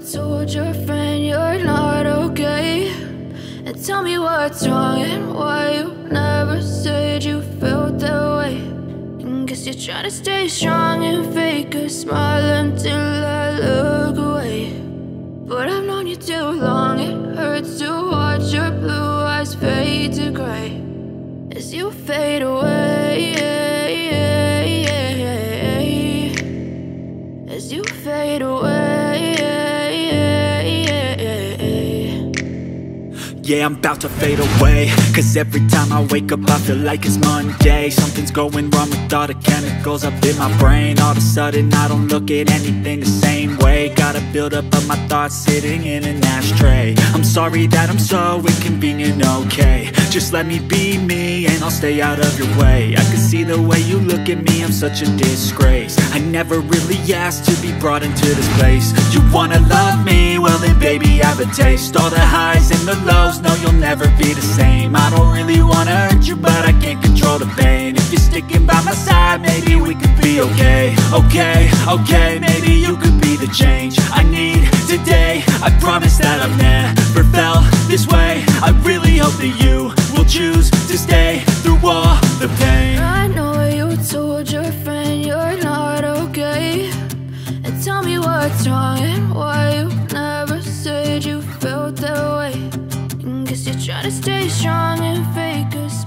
told your friend you're not okay, and tell me what's wrong and why you never said you felt that way. And guess you're trying to stay strong and fake a smile until I look away. But I've known you too long, it hurts to watch your blue eyes fade to gray as you fade away, as you fade away. Yeah, I'm about to fade away, cause every time I wake up I feel like it's Monday. Something's going wrong with all the chemicals up in my brain. All of a sudden I don't look at anything the same way. Got a buildup of my thoughts sitting in an ashtray. I'm sorry that I'm so inconvenient, okay. Just let me be me and I'll stay out of your way. I can see the way you look at me, I'm such a disgrace. I never really asked to be brought into this place. You wanna love me? Well then baby I have a taste. All the highs and the lows, no you'll never be the same. I don't really wanna hurt you but I can't control the pain. If you're sticking by my side maybe we could be okay. Okay, maybe you could be the change I need today. I promise that I've never felt this way. I really hope that you will choose to stay through all the pain. I know you told your friend you're not okay, and tell me what's wrong and why you never said you felt that way. And guess you're trying to stay strong and fake a